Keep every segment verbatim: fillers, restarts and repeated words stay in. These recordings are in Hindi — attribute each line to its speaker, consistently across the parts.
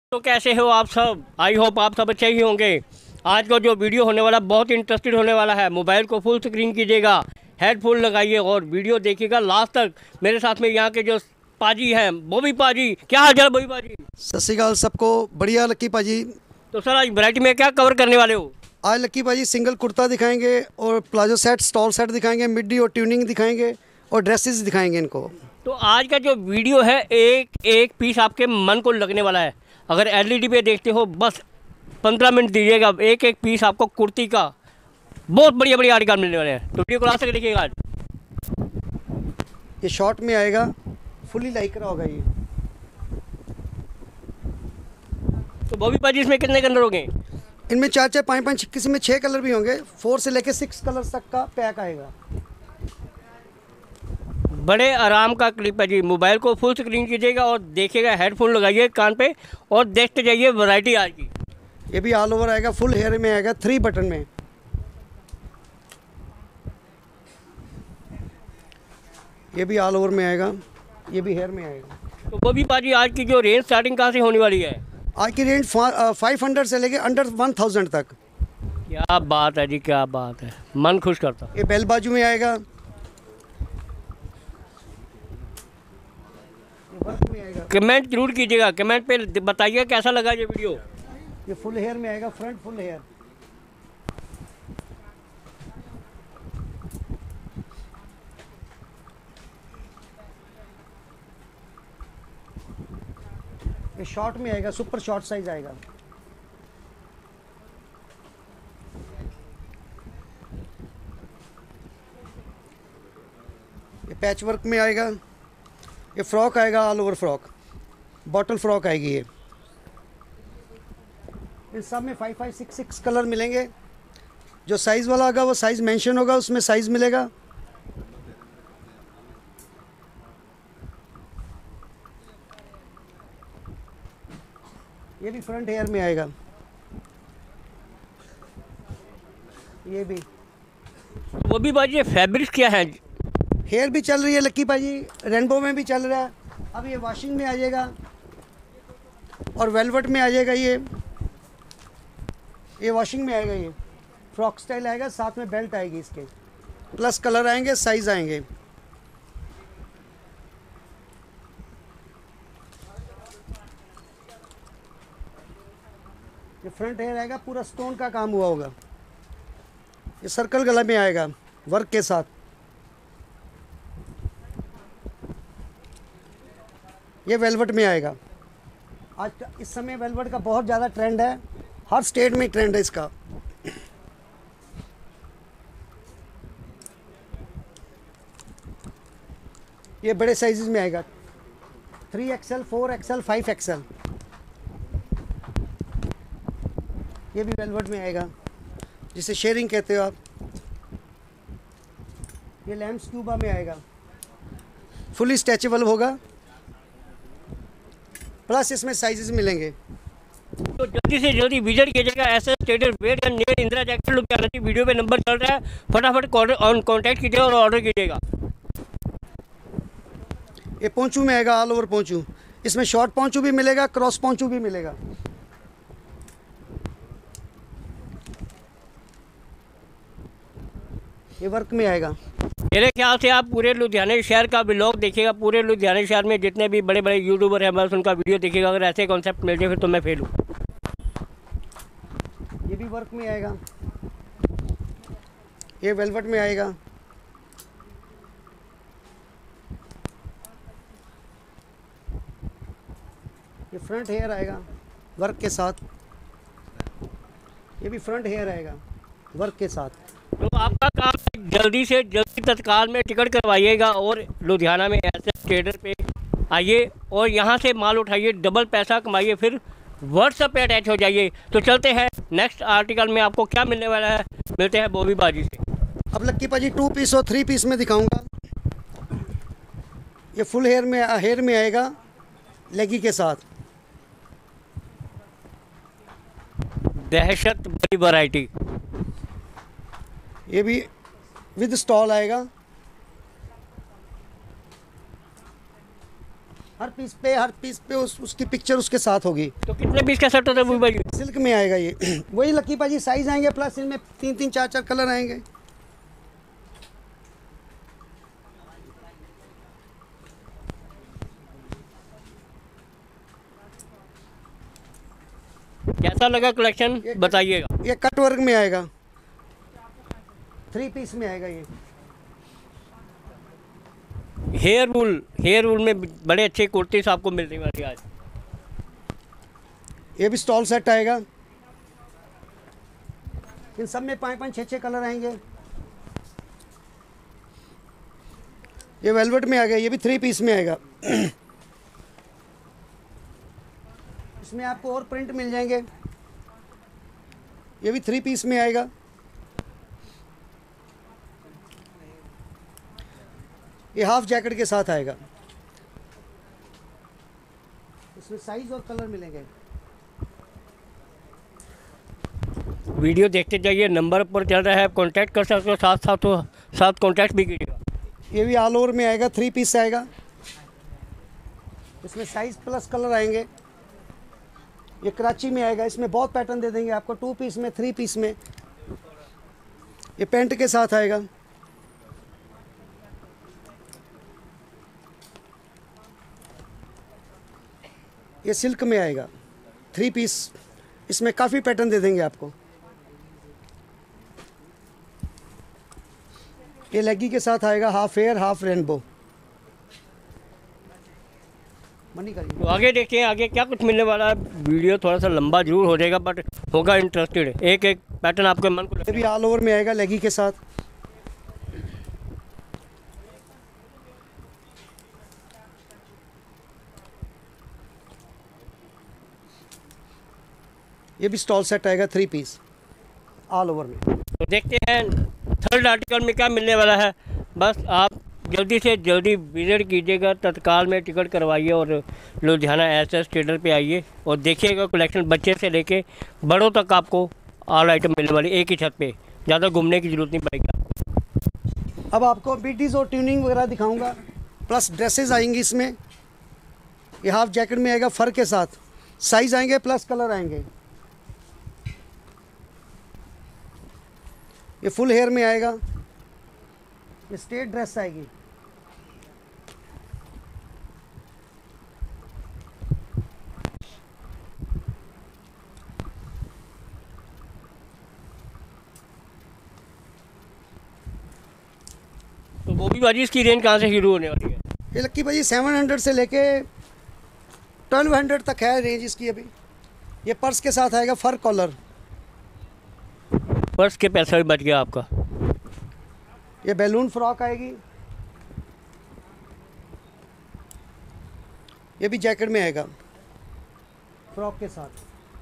Speaker 1: तो कैसे हो आप सब? आई होप आप सब अच्छे ही होंगे। आज का जो वीडियो होने वाला बहुत इंटरेस्टेड होने वाला है। मोबाइल को फुल स्क्रीन कीजिएगा, हेडफोन लगाइए और वीडियो देखिएगा लास्ट तक। मेरे साथ में यहाँ के जो पाजी हैं, बॉबी पाजी, क्या हाल चाल बॉबी पाजी?
Speaker 2: सत श्री अकाल सबको। बढ़िया लक्की पाजी।
Speaker 1: तो सर आज वैरायटी में क्या कवर करने वाले हो?
Speaker 2: आज लक्की पाजी सिंगल कुर्ता दिखाएंगे और प्लाजो सेट, स्टॉल सेट दिखाएंगे, मिड्डी और ट्यूनिंग दिखाएंगे और ड्रेसेस दिखाएंगे इनको।
Speaker 1: तो आज का जो वीडियो है एक एक पीस आपके मन को लगने वाला है। अगर एलईडी पे देखते हो बस पंद्रह मिनट दीजिएगा, एक एक पीस आपको कुर्ती का बहुत बढ़िया बढ़िया आर्टिकल मिलने वाले हैं। तो वीडियो को लास्ट तक देखिएगा। आज
Speaker 2: ये शॉर्ट में आएगा, फुली लाइक्रा होगा ये।
Speaker 1: तो बॉबी पाजी इसमें कितने कलर होंगे?
Speaker 2: इनमें चार चार पाँच पाँच, किसी में छः कलर भी होंगे। फोर से लेके सिक्स कलर तक का पैक आएगा।
Speaker 1: बड़े आराम का क्लिप है जी। मोबाइल को फुल स्क्रीन कीजिएगा और देखिएगा, हेडफोन लगाइए कान पे और देखते जाइए वैरायटी आज की।
Speaker 2: ये भी ऑल ओवर आएगा, फुल हेयर में आएगा, थ्री बटन में। ये भी ऑल ओवर में आएगा, ये भी हेयर में आएगा।
Speaker 1: तो बॉबी पाजी आज की जो रेंज स्टार्टिंग कहाँ से होने वाली है?
Speaker 2: आज की रेंज फाइव हंड्रेड से लेके अंडर वन थाउजेंड तक।
Speaker 1: क्या बात है जी, क्या बात है, मन खुश करता।
Speaker 2: ये बेल बाजू में आएगा, वर्क में आएगा।
Speaker 1: कमेंट जरूर कीजिएगा, कमेंट पे बताइए कैसा लगा ये वीडियो।
Speaker 2: ये फुल हेयर में आएगा, फ्रंट फुल हेयर। ये शॉर्ट में आएगा, सुपर शॉर्ट साइज आएगा। ये पैच वर्क में आएगा। ये फ्रॉक आएगा, all over frock, bottle frock आएगी ये। इन सब में five five six six colour मिलेंगे। जो साइज़ वाला होगा वो साइज़ मेंशन होगा, उसमें साइज़ मिलेगा। ये भी फ्रंट हेयर में आएगा। ये भी
Speaker 1: वो भी बाजी फैब्रिक क्या है?
Speaker 2: हेयर भी चल रही है लक्की भाजी, रेनबो में भी चल रहा है। अब ये वॉशिंग में आ जाएगा और वेलवेट में आ जाएगा। ये ये वॉशिंग में आएगा। ये फ्रॉक स्टाइल आएगा, साथ में बेल्ट आएगी इसके, प्लस कलर आएंगे, साइज आएंगे। ये फ्रंट हेयर आएगा, पूरा स्टोन का काम हुआ होगा। ये सर्कल गला में आएगा वर्क के साथ। ये वेलवेट में आएगा। आज इस समय वेलवेट का बहुत ज़्यादा ट्रेंड है, हर स्टेट में ट्रेंड है इसका। ये बड़े साइजेस में आएगा, three XL, four XL, five XL. ये भी वेलवेट में आएगा, जिसे शेयरिंग कहते हो आप। ये लैम्प स्क्यूबा में आएगा, फुली स्ट्रेचेबल होगा, प्लस इसमें साइजेस मिलेंगे।
Speaker 1: तो जल्दी से जल्दी विजिट कीजिएगा S S trader where and near Indira Jackson Ludhiana की। वीडियो पे नंबर चल रहा है, फटाफट ऑन कॉन्टैक्ट कीजिएगा और ऑर्डर कीजिएगा।
Speaker 2: ये पोंचू में आएगा, ऑल ओवर पोंचू। इसमें शॉर्ट पोंचू भी मिलेगा, क्रॉस पोंचू भी मिलेगा। ये वर्क में आएगा।
Speaker 1: मेरे ख्याल से आप पूरे लुधियाना शहर का ब्लॉग देखिएगा। पूरे लुधियाना शहर में जितने भी बड़े बड़े यूट्यूबर हैं बस उनका वीडियो देखिएगा। अगर ऐसे कॉन्सेप्ट मिल जाए फिर तो मैं फेल हूँ।
Speaker 2: ये भी वर्क में आएगा, ये वेलवेट में आएगा। ये फ्रंट हेयर आएगा वर्क के साथ। ये भी फ्रंट हेयर आएगा वर्क के साथ।
Speaker 1: तो आपका काम जल्दी से जल्दी तत्काल में टिकट करवाइएगा और लुधियाना में ऐसे ट्रेडर पे आइए और यहाँ से माल उठाइए, डबल पैसा कमाइए, फिर व्हाट्सएप पे अटैच हो जाइए। तो चलते हैं नेक्स्ट आर्टिकल में आपको क्या मिलने वाला है, मिलते हैं बॉबी बाजी से।
Speaker 2: अब लक्की पाजी टू पीस और थ्री पीस में दिखाऊंगा। ये फुल हेयर में हेयर में आएगा, लेगी के साथ।
Speaker 1: दहशत बड़ी वैरायटी।
Speaker 2: ये भी विद स्टॉल आएगा। हर पीस पे हर पीस पे उस, उसकी पिक्चर उसके साथ होगी।
Speaker 1: तो कितने पीस का सेट होता है वो भाई?
Speaker 2: सिल्क में आएगा ये वही लकी भाजी साइज आएंगे, प्लस इनमें तीन तीन चार चार कलर आएंगे।
Speaker 1: कैसा लगा कलेक्शन बताइएगा।
Speaker 2: ये कट वर्क में आएगा, थ्री पीस में आएगा ये।
Speaker 1: हेयर वूल, हेयर वूल में बड़े अच्छे कुर्तीस आपको मिलने वाली आज।
Speaker 2: ये भी स्टॉल सेट आएगा, इन सब में पाँच पाँच छः छः कलर आएंगे। ये वेलवेट में आ गया, ये भी थ्री पीस में आएगा। इसमें आपको और प्रिंट मिल जाएंगे, ये भी थ्री पीस में आएगा। ये हाफ जैकेट के साथ आएगा, इसमें साइज और कलर मिलेंगे।
Speaker 1: वीडियो देखते जाइए, नंबर पर चल रहा है, आप कांटेक्ट कर सकते हो, साथ साथ तो साथ कांटेक्ट भी कीजिएगा।
Speaker 2: ये भी ऑल ओवर में आएगा, थ्री पीस आएगा, इसमें साइज प्लस कलर आएंगे। ये कराची में आएगा, इसमें बहुत पैटर्न दे देंगे आपको, टू पीस में, थ्री पीस में। ये पैंट के साथ आएगा। ये सिल्क में आएगा, थ्री पीस, इसमें काफ़ी पैटर्न दे देंगे आपको। ये लेगी के साथ आएगा, हाफ फेयर हाफ रेनबो। मनी करिए।
Speaker 1: तो आगे देखते हैं आगे क्या कुछ मिलने वाला है। वीडियो थोड़ा सा लंबा जरूर हो जाएगा बट होगा इंटरेस्टेड। एक एक पैटर्न आपके मन को।
Speaker 2: ये भी ऑल ओवर में आएगा लेगी के साथ। ये भी स्टॉल सेट आएगा, थ्री पीस ऑल ओवर में।
Speaker 1: तो देखते हैं थर्ड आर्टिकल में क्या मिलने वाला है। बस आप जल्दी से जल्दी विजिट कीजिएगा, तत्काल में टिकट करवाइए और लुधियाना एस एस ट्रेडर पे आइए और देखिएगा कलेक्शन बच्चे से लेके बड़ों तक आपको ऑल आइटम मिलने वाली एक ही छत पे। ज़्यादा घूमने की ज़रूरत नहीं पड़ेगी आपको।
Speaker 2: अब आपको बीटीज और ट्यूनिंग वगैरह दिखाऊंगा, प्लस ड्रेसेस आएंगी इसमें। ये हाफ जैकेट में आएगा फर के साथ, साइज आएंगे प्लस कलर आएंगे। ये फुल हेयर में आएगा, ये स्ट्रेट ड्रेस आएगी।
Speaker 1: तो वो भी बाजी इसकी रेंज कहाँ से शुरू होने वाली है?
Speaker 2: ये लक्की भाई सेवन हंड्रेड से लेके ट्वेल्व हंड्रेड तक है रेंज इसकी अभी। ये पर्स के साथ आएगा, फर कॉलर।
Speaker 1: पर्स के पैसा भी बच गया आपका।
Speaker 2: ये बैलून फ्रॉक आएगी, ये भी जैकेट में आएगा फ्रॉक के साथ।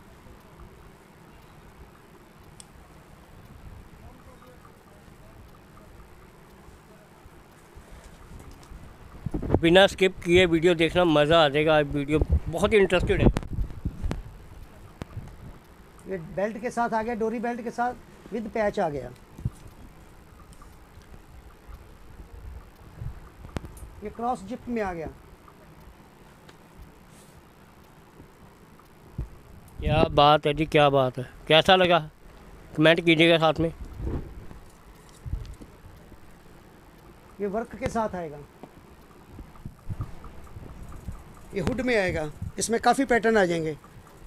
Speaker 1: बिना स्किप किए वीडियो देखना, मज़ा आ जाएगा। वीडियो बहुत ही इंटरेस्टेड है।
Speaker 2: ये बेल्ट के साथ आ गया, डोरी बेल्ट के साथ विद पैच आ गया। ये क्रॉस जिप में आ गया।
Speaker 1: क्या बात है जी, क्या बात है। कैसा लगा कमेंट कीजिएगा साथ में।
Speaker 2: ये वर्क के साथ आएगा, ये हुड में आएगा, इसमें काफ़ी पैटर्न आ जाएंगे।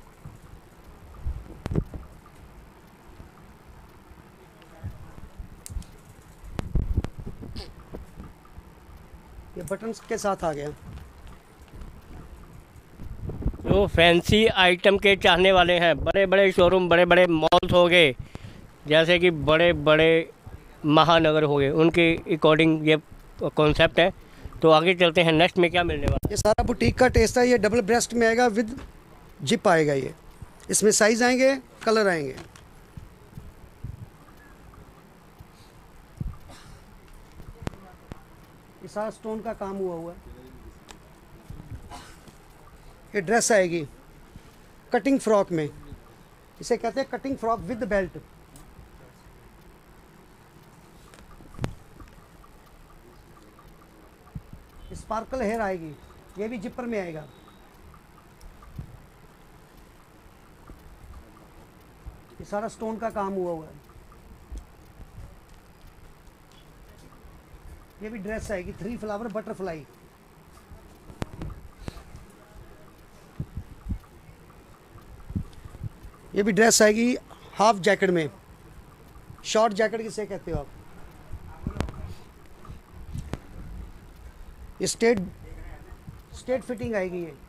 Speaker 2: ये बटन्स के साथ आ गया।
Speaker 1: जो फैंसी आइटम के चाहने वाले हैं, बड़े बड़े शोरूम, बड़े बड़े मॉल्स हो गए, जैसे कि बड़े बड़े महानगर हो गए, उनके अकॉर्डिंग ये कॉन्सेप्ट है। तो आगे चलते हैं, नेक्स्ट में क्या मिलने वाला है।
Speaker 2: ये सारा बुटीक का टेस्ट है। ये डबल ब्रेस्ट में आएगा, विद जिप आएगा। ये इसमें साइज आएंगे, कलर आएंगे। ये सारा स्टोन का काम हुआ हुआ है। ये ड्रेस आएगी कटिंग फ्रॉक में, इसे कहते हैं cutting frock with belt. Sparkle hair आएगी, ये भी जिपर में आएगा। ये सारा स्टोन का काम हुआ हुआ है। ये भी ड्रेस आएगी थ्री फ्लावर बटरफ्लाई। ये भी ड्रेस आएगी हाफ जैकेट में, शॉर्ट जैकेट किसे कहते हो आप। ये स्टेट स्टेट फिटिंग आएगी। ये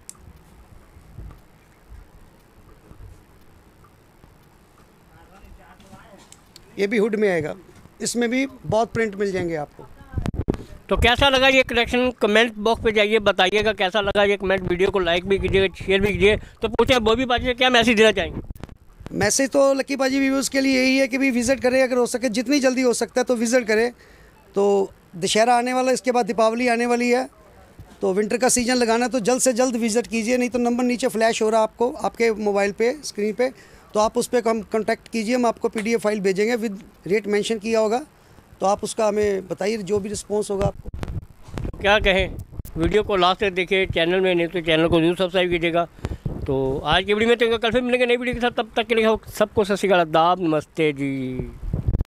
Speaker 2: ये भी हुड में आएगा। इसमें भी बहुत प्रिंट मिल जाएंगे आपको।
Speaker 1: तो कैसा लगा ये कलेक्शन, कमेंट बॉक्स पे जाइए बताइएगा कैसा लगा ये कमेंट। वीडियो को लाइक भी कीजिएगा, शेयर भी कीजिए। तो पूछें बॉबी पाजी से क्या मैसेज देना चाहेंगे?
Speaker 2: मैसेज तो लकी बाजी व्यूअर्स के लिए यही है कि भी विज़िट करें, अगर हो सके जितनी जल्दी हो सकता है तो विज़िट करें। तो दशहरा आने वाला, इसके बाद दीपावली आने वाली है, तो विंटर का सीज़न लगाना है तो जल्द से जल्द विज़िट कीजिए। नहीं तो नंबर नीचे फ्लैश हो रहा है आपको आपके मोबाइल पे स्क्रीन पे, तो आप उस पर हम कॉन्टैक्ट कीजिए। हम आपको पीडीएफ फाइल भेजेंगे विद रेट मेंशन किया होगा, तो आप उसका हमें बताइए जो भी रिस्पॉन्स होगा आपको।
Speaker 1: तो क्या कहें, वीडियो को लास्ट तक देखिए, चैनल में नहीं तो चैनल को जरूर सब्सक्राइब कीजिएगा। तो आज की वीडियो में तो कल फिर मिलेंगे नई वीडियो के साथ, तब तक के लिए सबको सत श्री अकाल, आदाब, नमस्ते जी।